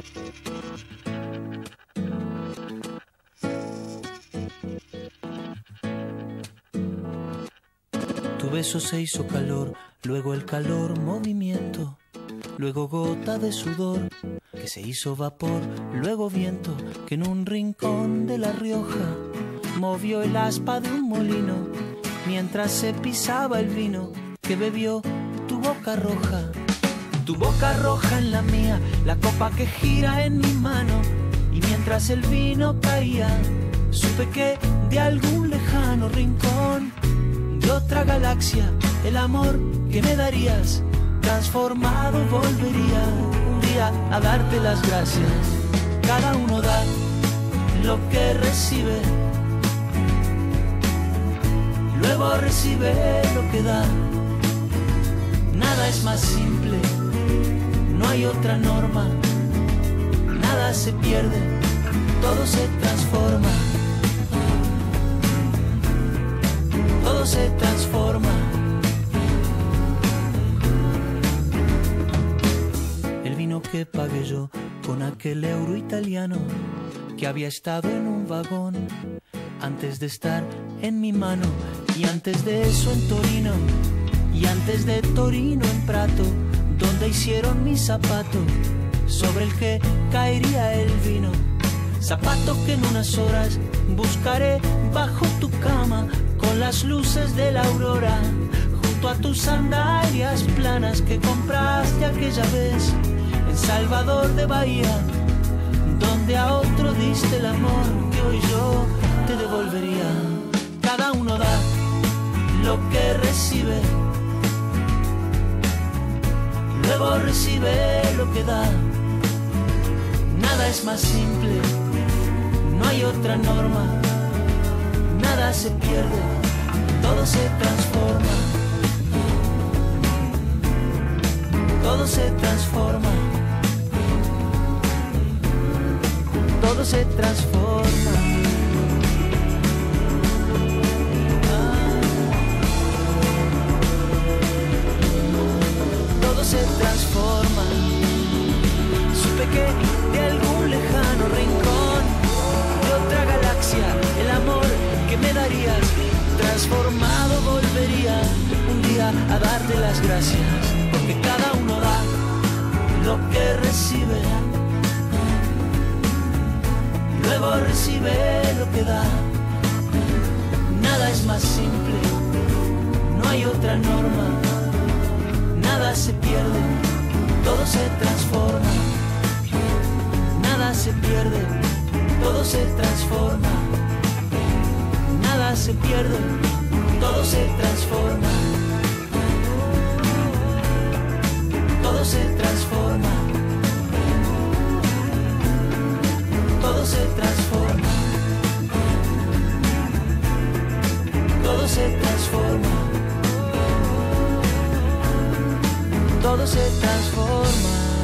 Tu beso se hizo calor, luego el calor movimiento, luego gota de sudor que se hizo vapor, luego viento que en un rincón de La Rioja movió el aspa de un molino mientras se pisaba el vino que bebió tu boca roja en la mía, la copa que gira en mi mano, y mientras el vino caía supe que de algún lejano rincón de otra galaxia el amor que me darías transformado volvería un día a darte las gracias. Cada uno da lo que recibe, luego recibe lo que da. Nada es más simple, no hay otra norma. Nada se pierde, todo se transforma. Todo se transforma. El vino que pagué yo con aquel euro italiano que había estado en un vagón antes de estar en mi mano, y antes de eso en Torino, y antes de Torino en Prato, donde hicieron mi zapato sobre el que caería el vino. Zapato que en unas horas buscaré bajo tu cama con las luces de la aurora, junto a tus sandalias planas que compraste aquella vez en Salvador de Bahía, donde a otro diste el amor que hoy yo te devolvería. Cada uno da lo que recibe, luego recibe lo que da. Nada es más simple, no hay otra norma. Nada se pierde, todo se transforma. Todo se transforma. Todo se transforma. Todo se transforma. Supe que de algún lejano rincón de otra galaxia el amor que me darías transformado volvería un día a darte las gracias, porque cada uno da lo que recibe, luego recibe lo que da. Nada es más simple, no hay otra norma. Nada se pierde, todo se transforma. Nada se pierde, todo se transforma. Nada se pierde, todo se transforma. Todo se transforma. Todo se transforma. Todo se transforma. Todo se transforma.